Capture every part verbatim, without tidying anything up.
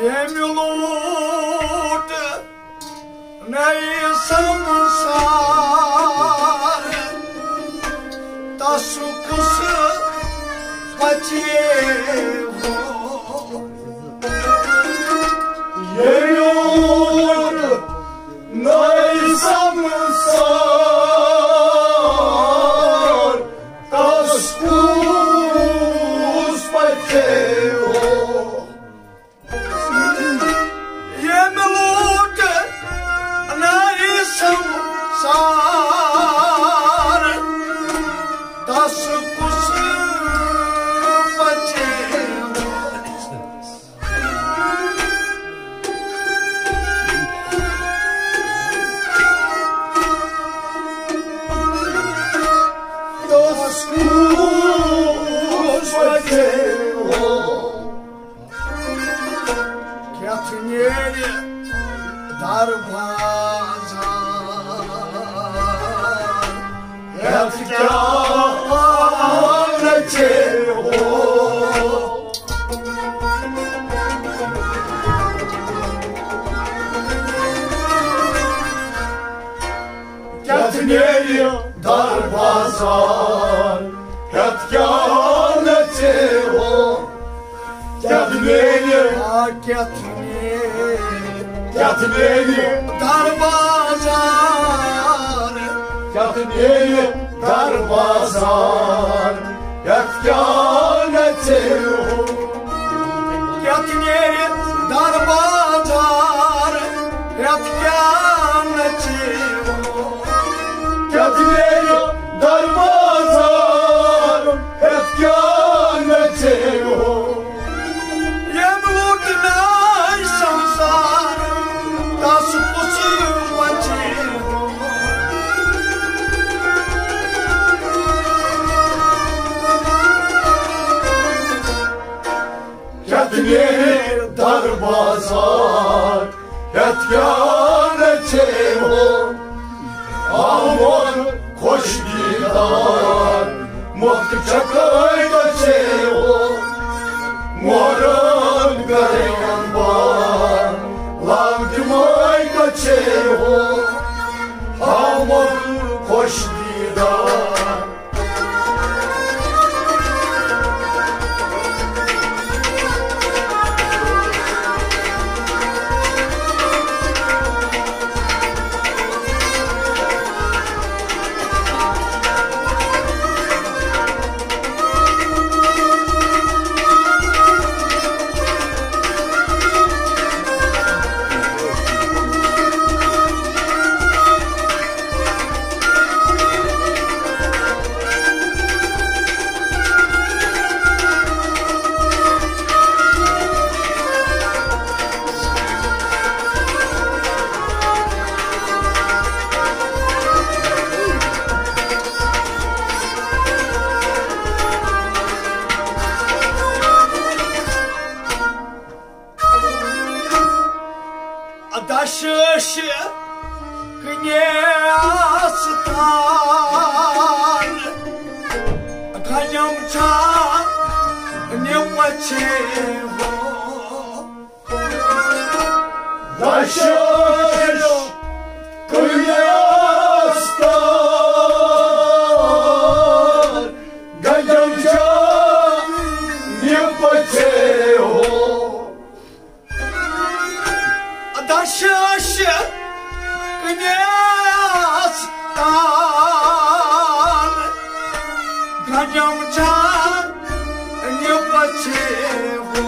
Emilut nei samsar Tasukus pachevo Emilut nei samsar Tasukus pachevo Samsar das kus pachevo das kus pachevo Kyatneri darvaza Kyatneri darbazar Kyatneri Kyatneri Kyatneri darbazar Kyatneri darbazar Kyatneri Kyatneri darbazar Kyatneri Kyatneri darbazar Kyatneri Emilut nei samsar Tasukus pachevo Kyatneri darbazar Kyatneri Amor koş didar Muhtı çakay kaçevo Moran garayan ban Lavdimay kaçevo Amor koş didar Adaşışı knyastan Kanyamcha ne pachevo Adaşışı knyastan Kanyamcha ne pachevo Adaşışı knyastan Kanyamcha ne pachevo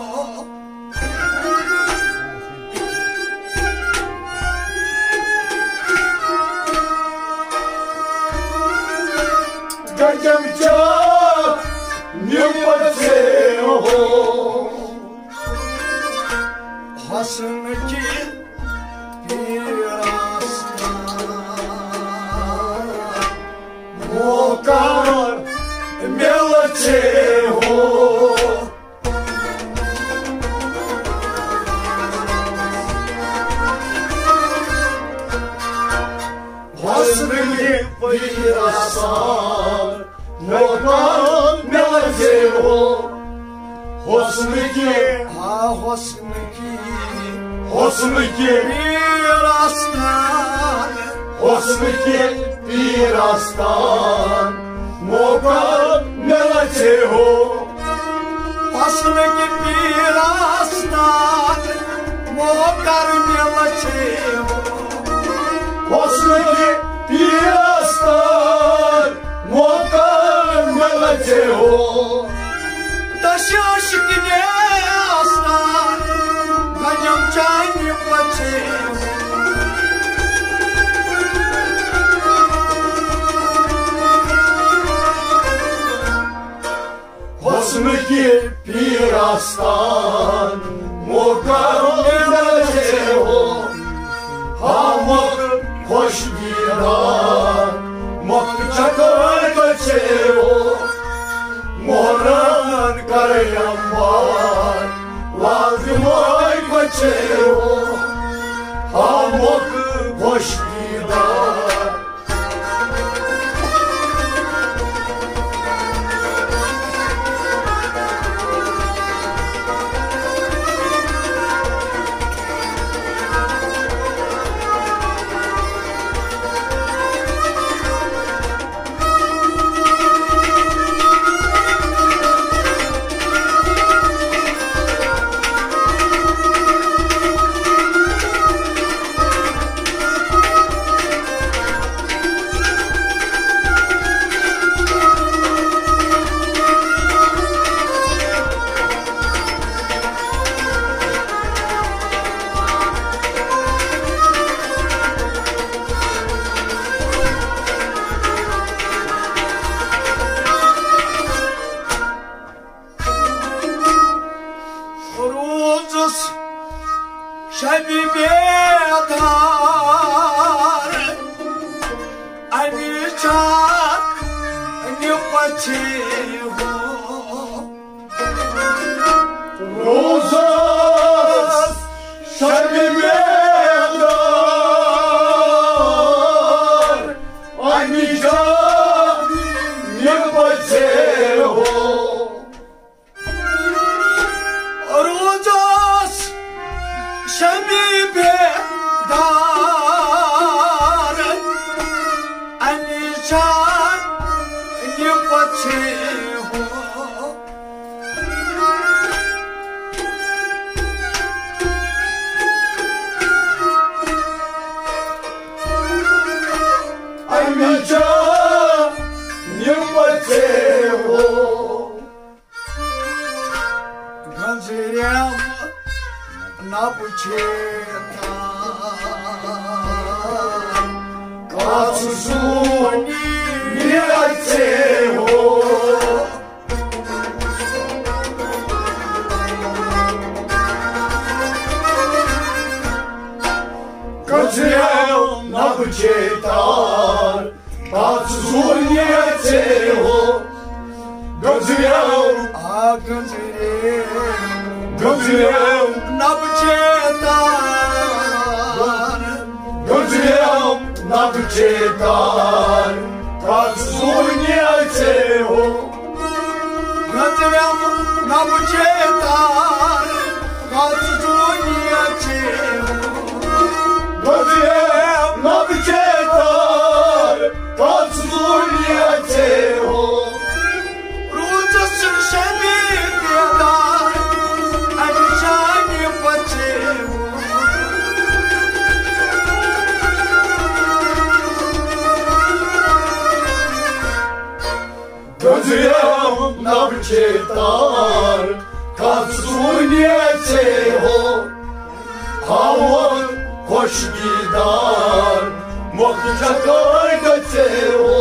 Kanyamcha ne pachevo Hasın ki Мокар мелочево Hasbili virasar Mokar melочеvo हुस्न की हाँ हुस्न की हुस्न की पीरास्तान हुस्न की पीरास्तान मौका मिलते हो हुस्न की पीरास्तान मौका मिलते हो हुस्न की पीरास्तान मौका मिलते हो दशाशिक ने आस्तान गजब चांद बचे हुस्न की पीरास्तान मौका मिलते हो हम खुश दीदार मत चकर बचे हो मोहरान करे अंबार लाजमाई बचे हो हम खुश दीदार शबी बेदार अनिचा निपछे हो रोज़ास शबी बेदार अनिचा निपछे हो रोज़ास शबी बेदार अनिचा निपछे हो अनिचा निपछे हो गंजरिया ना पूछे था कासुनी निरचे हो गजरिया नभ चेतार कासुनी निरचे हो गजरिया आ गंजरे गजरिया नब चेतार गजरिया नभ चेतार कासुनी निरचे हो गजरिया नब चेतार कासुनी चेहो गजरिया नभ चेतार कासुनी निरचे हो रोज़स शबी बेदार अनिचा निपछे हो गजरिया नभ चेतार कासुनी निरचे हो हम खुश दीदार मुक्त चकर गचे हो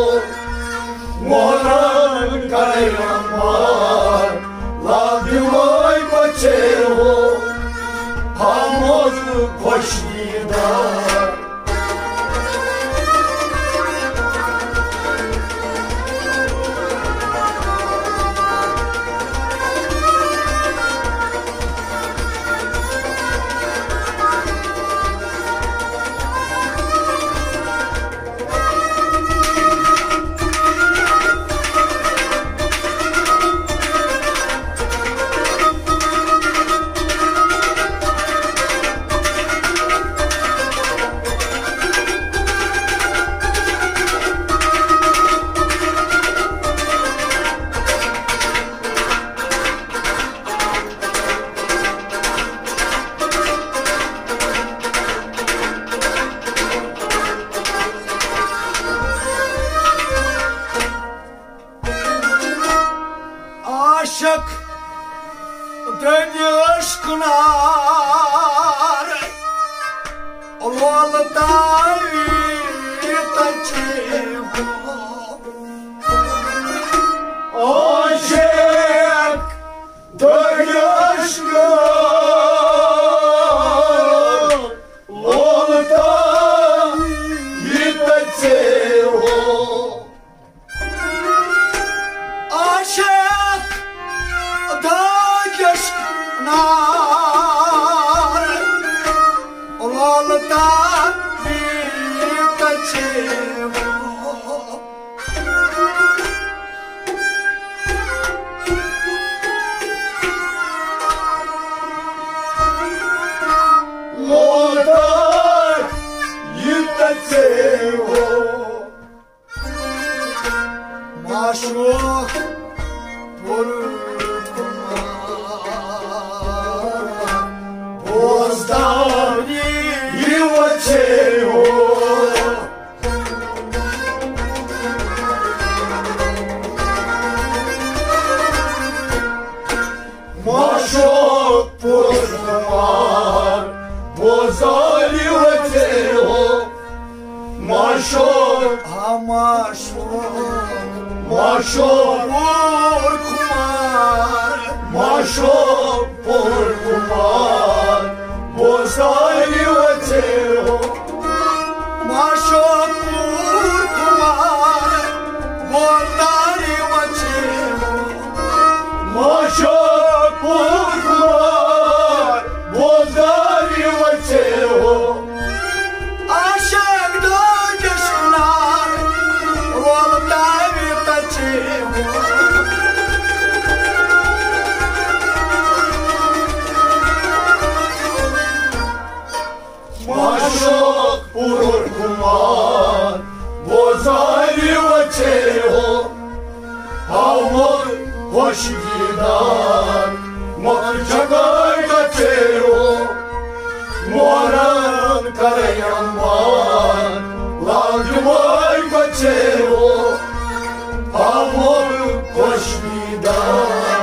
मोहरान करे अंबार लाजमाई बचे हो हम खुश दीदार Ишнар Лолтай Тачеву Aşık dönüşlü Olta yiteceğo Aşık Dağışnar Lolta Yiteceğu Olta yiteceğo Maşuk Vurulmaz Bozdan yiteceğo Maşok bozdular Bozdan yiteceğo Maşok Amaşuk Maşok Vur kumar Maşok Porkumar Bozdan yiteceğo Maşuk vur kumar Bondari vaçevu Maşok Porkumar Bozdan yiteceğo Aşık dağışnar Loltai Taçevu Maşok Porkumar Bozdan yiteceğo Havmur hoş gider Mokçakay kaçeo Moran karayan var Lagımay kaçeo Havmur hoş gider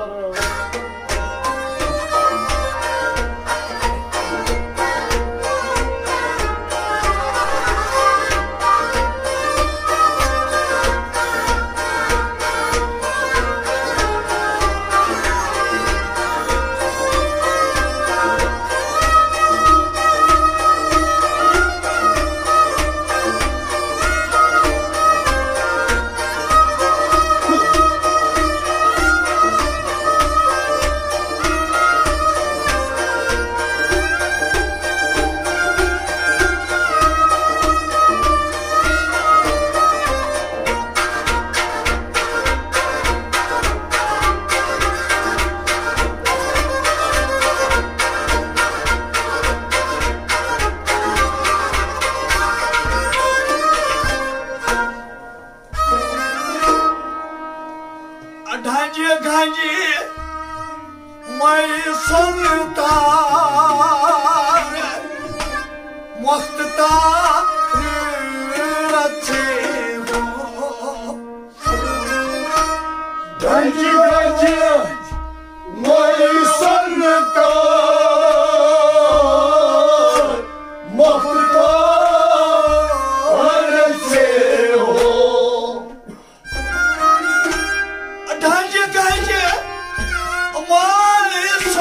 Ganji ganji May sultan Muhtata Raçevu Ganji ganji May sanıkar Muhtar Raçevo Ganji ganji May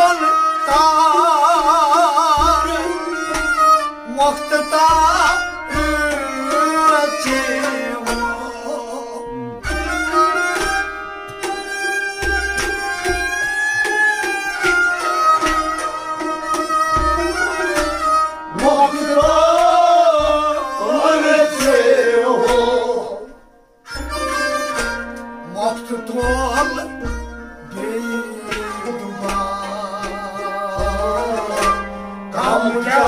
sultan Muhtata Raçevu Maktutol Beyduba Kamca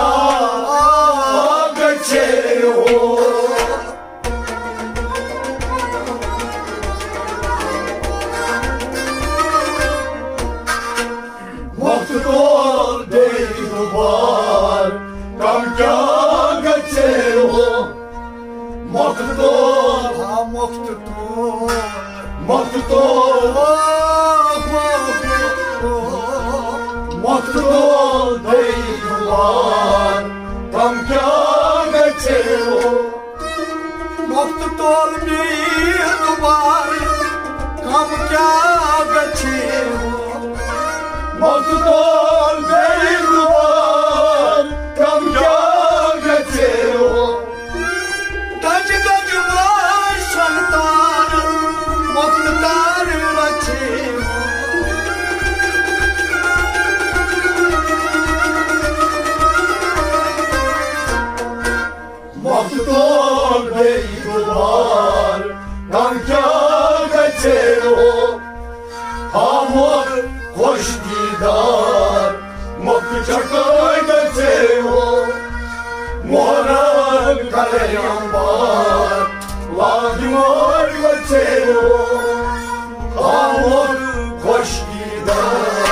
geçeo Maktutol Beydubar Kamca geçeo Maktutol Ha maktutol Maktutol Maktutol Mokto deiduvar Kam kya gacheo Mokto deiduvar Kam kya gacheo Mokto deiduvar Kam kya gacheo Gaj gaj var santar Moktar racheo Mokto deiduvar Kam kya gacheo Amor hoş didar Mokto çakay gacheo Moran karayan var Lagimar gacheo Amor hoş didar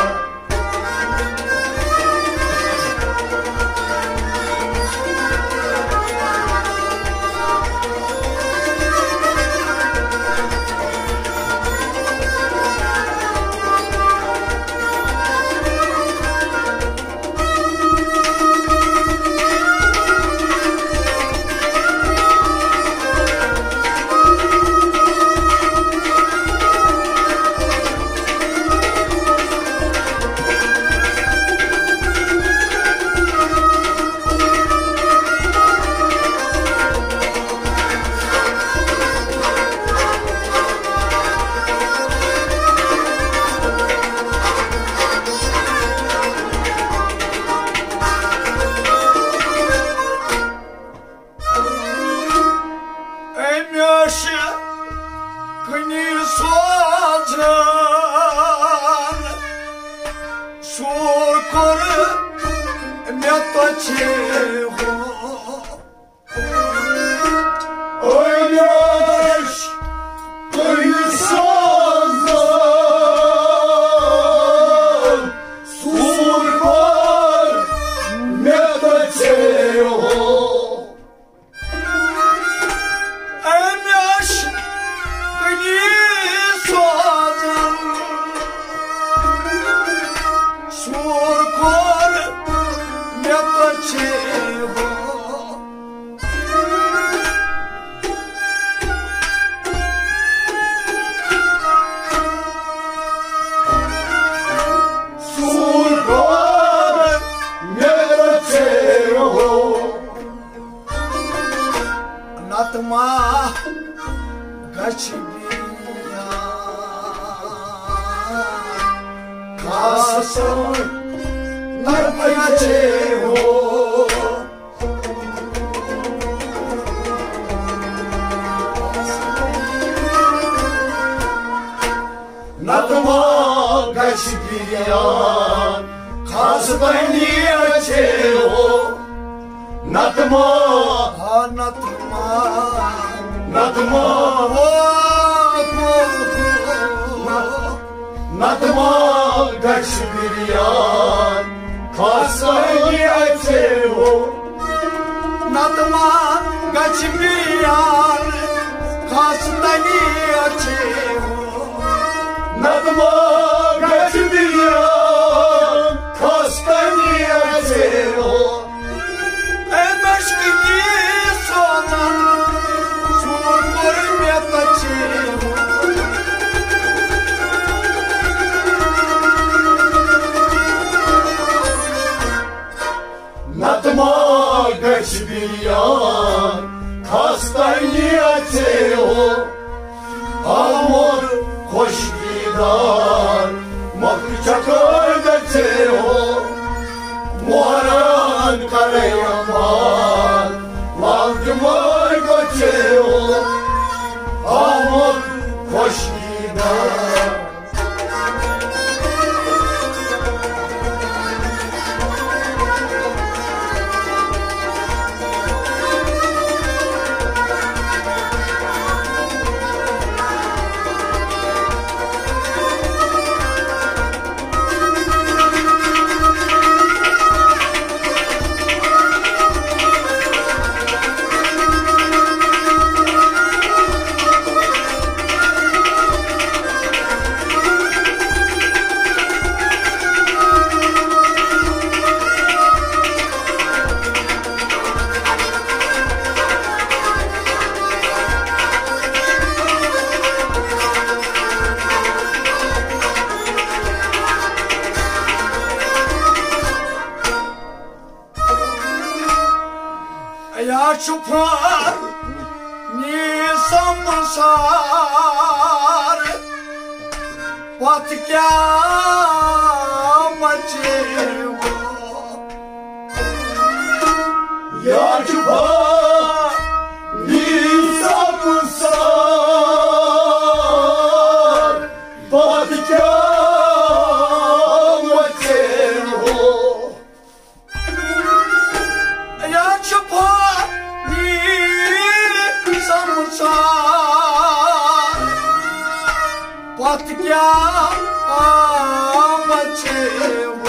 Açıpar Nisan sar Patkya maçevo Açıpar Nisan sar Patkya maçevo Açıpar Nisan sar Patkya maçevo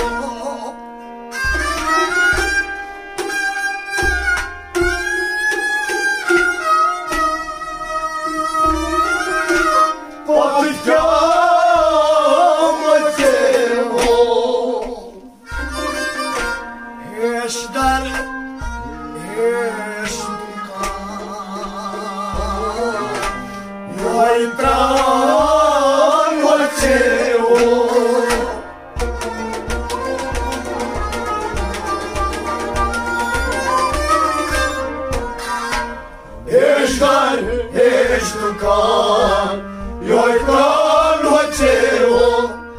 Patkya maçevo Eşdar eşdukan Yoitran maçevo Eşdar eşdukan Yoitran maçevo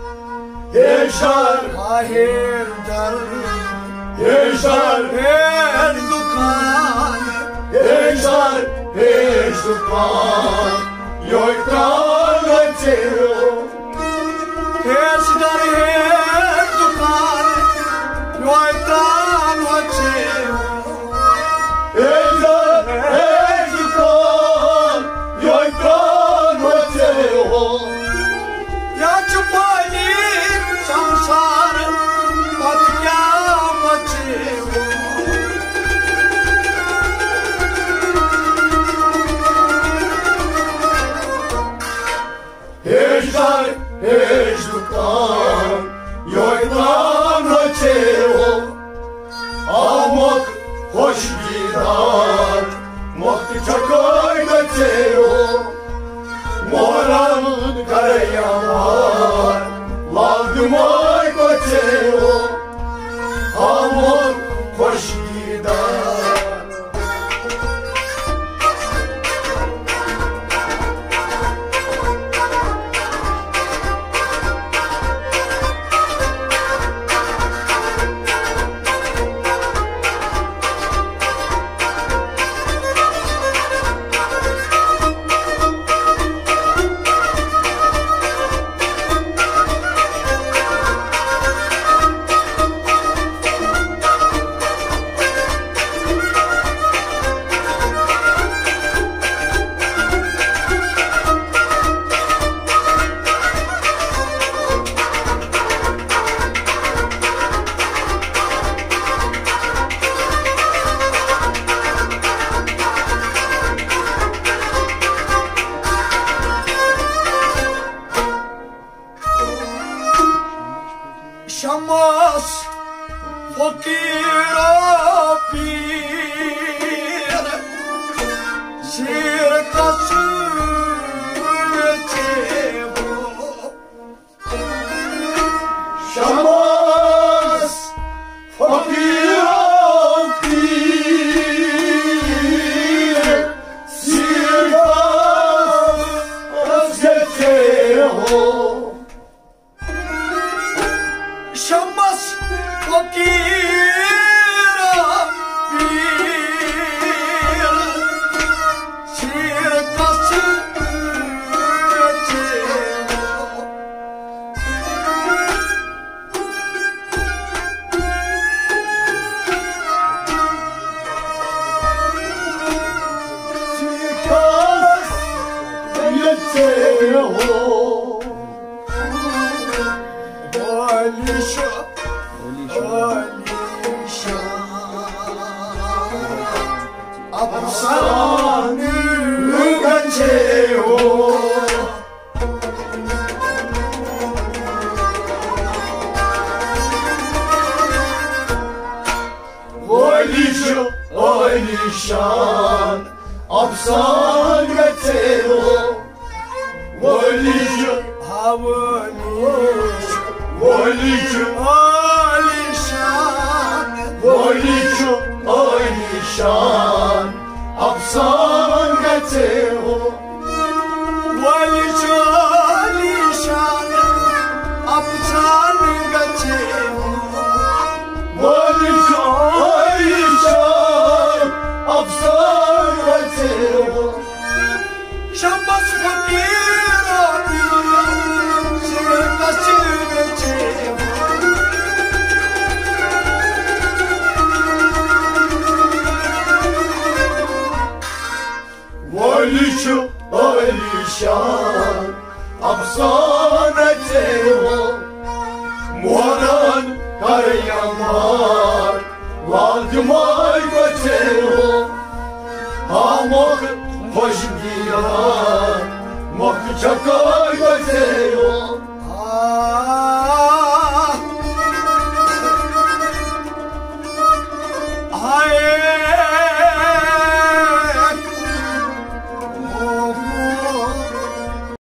Eşdar Aherdar Eşdar Erdukan Eşdar eşdukan Yoitran maçevo Eşdar Erdukan Yoytan maçevo Eşdar eşdukan Yoitran maçevo Açıpani samsar Patkya maçevo Eşdar eşdukan Yoitran maçevo Amok hoş gider Mokti çakoy maçevo Moran karayamar Lavdumoy maçevo Amok hoş gider Şamas fakir apir Sirkası veçevo Şamas fakir apir Sirkas geçeho Şamas fakir apir Sirkası veçevo Sirkas geçeho Alişa Alişa Apsanı Geçeho Alişo Alişan Apsan geçeho Alişo Havaliş Alişo Alişan Alişo Alişan Valdemar, Valdemar götero Amok hoş giya Mok çaka götero